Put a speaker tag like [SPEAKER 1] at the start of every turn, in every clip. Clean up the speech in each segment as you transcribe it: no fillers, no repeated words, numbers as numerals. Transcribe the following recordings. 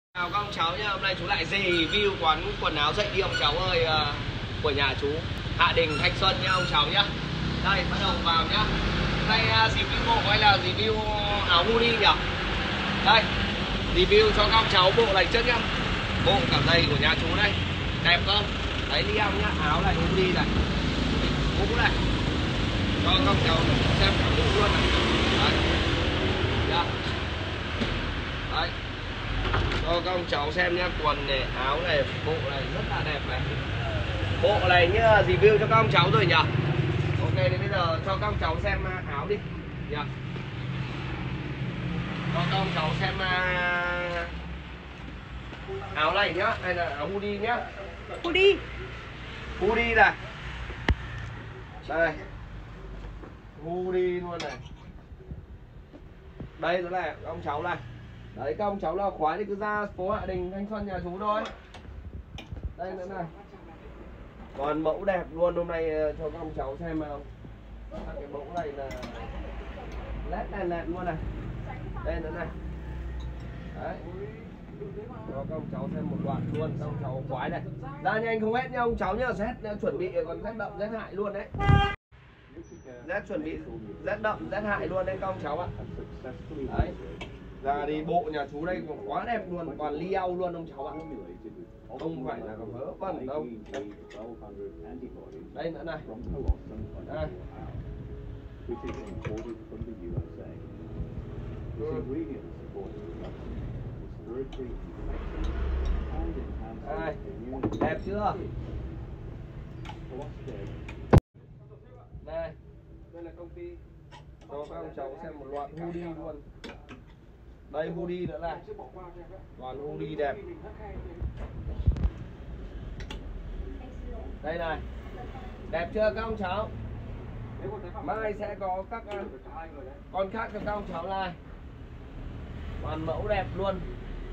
[SPEAKER 1] Chào các ông cháu nhá, hôm nay chú lại review quần áo dậy đi ông cháu ơi, của nhà chú Hạ Đình Thanh Xuân nhá ông cháu nhá. Đây bắt đầu vào nhá. Đây review bộ hay là review áo hoodie nhỉ? Đây review cho các ông cháu bộ này trước nhá. Bộ cả giày của nhà chú đây, đẹp không? Đấy đi ông nhá, áo này hoodie này, mũ này, cho các ông cháu xem cả bộ luôn này. Đấy, nhá. Đấy. Cho các ông cháu xem nhá, quần này, áo này, bộ này rất là đẹp này. Bộ này như review cho các ông cháu rồi nhỉ. Ok, thì bây giờ cho các ông cháu xem áo đi nhỉ. Cho các ông cháu xem áo này nhá, hay là áo hoodie nhá. Hoodie này. Đây. Hoodie luôn này. Đây đó này, các ông cháu này. Đấy, các ông cháu nào khoái thì cứ ra phố Hạ Đình Thanh Xuân nhà chú thôi. Đây nữa này. Còn mẫu đẹp luôn, hôm nay cho các ông cháu xem nào. Cái mẫu này là led đèn luôn này. Đây nữa này. Đấy. Cho các ông cháu xem một đoạn luôn, các ông cháu khoái này. Ra nhanh không hết nha ông cháu nhá, Z chuẩn bị còn rét đậm rét hại luôn đấy. Z chuẩn bị rét đậm rét hại luôn đấy các ông cháu ạ. Đấy. Ra đi, bộ nhà chú đây còn quá đẹp luôn, toàn liao luôn ông cháu ạ. Không phải là vớ vẩn đâu. Đây nữa này. Đây. Đây. Đẹp chưa? Đây. Đây là công ty cho các ông cháu xem một loạt hoodie luôn. Đây hoodie nữa này. Toàn hoodie đẹp. Đây này. Đẹp chưa các ông cháu? Mai sẽ có các con khác cho các ông cháu này. Toàn mẫu đẹp luôn.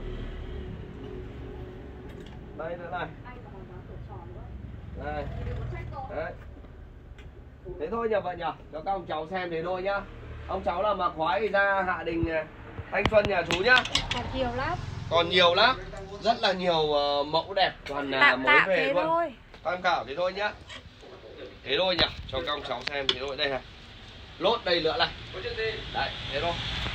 [SPEAKER 1] Đây nữa này. Đây. Đấy. Thế thôi nhỉ vợ nhỉ, cho các ông cháu xem thế thôi nhá. Ông cháu nào mà khoái thì ra Hạ Đình Thanh Xuân nhà chú nhá.
[SPEAKER 2] Còn nhiều lắm.
[SPEAKER 1] Còn nhiều lắm. Rất là nhiều mẫu đẹp, toàn mới về luôn.
[SPEAKER 2] Thôi.
[SPEAKER 1] Tham khảo thế thôi nhá. Thế thôi nhỉ, cho các ông cháu xem thế thôi. Đây này. Lốt đây nữa này. Đấy, thế thôi.